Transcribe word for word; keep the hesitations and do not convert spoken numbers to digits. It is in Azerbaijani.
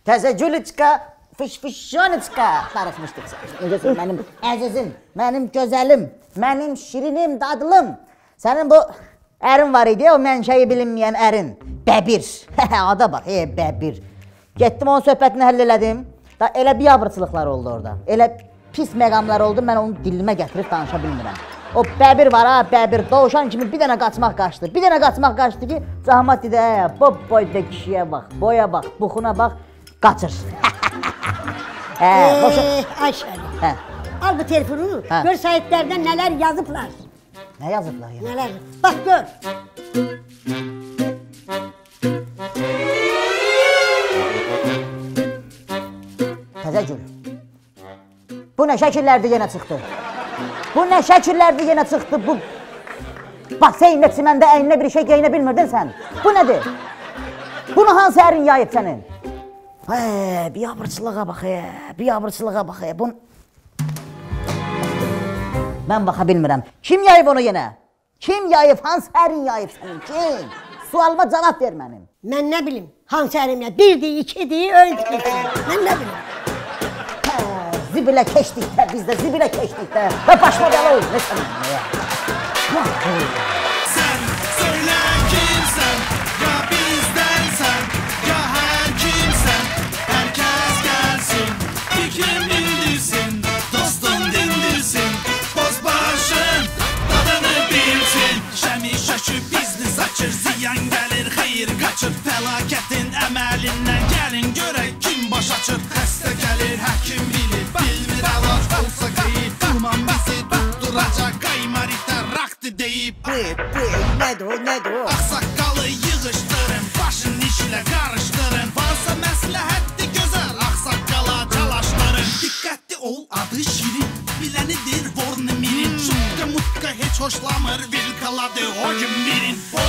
Təzə Gülüçka, fış-fışoniçka darıxmışdıq. Necəsin mənim əzizim, mənim gözəlim, mənim şirinim, dadlım. Sənin bu ərin var idi, o mənşəyi bilinməyən ərin. Bəbir. Ada bax, hey bəbir. Getdim onun söhbətini həll elədim. Da elə biabırçılıqlar oldu orada. Elə pis məqamlar oldu, mən onu dilimə gətirib danışa bilmirəm. O bəbir var ha, bəbir. Doğuşan kimi bir dənə qaçmaq qaçdı. Bir dənə qaçmaq qaçdı ki, Cahamat dedi, hə, bu boyda kişiyə bax, boya bax, buxuna bax, qaçır. Eee, Ayşəli. Al bu telefonu, gör saytlərdən nələr yazıblar. Nə yazıblar ya? Nələr? Bax, gör. Təzəgül. Bu nə şəkillərdir yenə çıxdı? Bu nə şəkillərdir yenə çıxdı? Bu baseynlə çiməndə əyninə bir şey geyinə bilmirdin sən. Bu nədir? Bunu hansı ərin yayıb sənin? Hə, biabırçılığa bax, biabırçılığa bax. Bun... Mən baxa bilmirəm. Kim yayıb onu yenə? Kim yayıb? Hansı ərin yayıb sənin? Kim? Sualıma cavab ver mənim. Mən nə bilim, hansı ərimlə? Birdir, ikidir, öldürürsən. Mən nə bilim. Zibilə keçdikdə, biz də zibilə keçdikdə və başma bələ oldu, nə sən mənə? Sən söylə kimsən, ya bizdənsən, ya hər kimsən, hər kəs gəlsin, fikrim bildirsin, dostum dindirsin, boz başın dadını bilsin. Şəmi şaşıb bizli saçır, ziyan gəlir, xeyir qaçır, fəlakətin əməlindən gəlin görək kim baş açır. Xəstə gəlir, həkim bilir, bilmir əlac olsa qeyib, durman bizi tutturacaq, qaymarikdə raxtı deyib. Bu, bu, nədir o, nədir o? Ağsaqqalı yığışdırın, başın işlə qarışdırın, varsa məsləhətli gözəl, ağsaqqala çalışdırın. Diqqətli ol, adı şirin, bilənidir vornu mirin, şutqa mutqa heç hoşlamır, vilkaladı o gün birin.